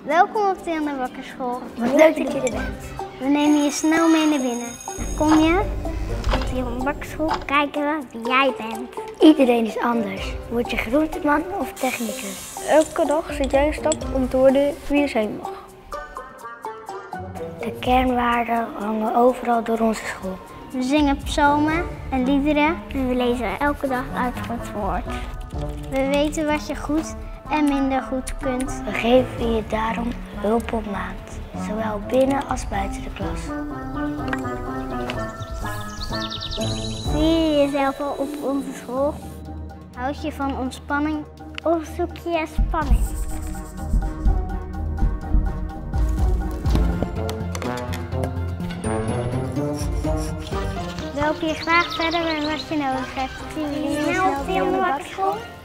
Welkom op de Anne Wakkerschool. Wat leuk dat je er bent. We nemen je snel mee naar binnen. Kom je op de Anne Wakkerschool kijken we wie jij bent. Iedereen is anders. Word je groenteman of technicus? Elke dag zet jij een stap om te worden wie je zijn mag. De kernwaarden hangen overal door onze school. We zingen psalmen en liederen en we lezen elke dag uit het woord. We weten wat je goed en minder goed kunt. We geven je daarom hulp op maat, zowel binnen als buiten de klas. Zie je jezelf al op onze school? Houd je van ontspanning of zoek je spanning? We helpen je graag verder met wat je nodig hebt. Zie je snel op de Anne Wakkerschool?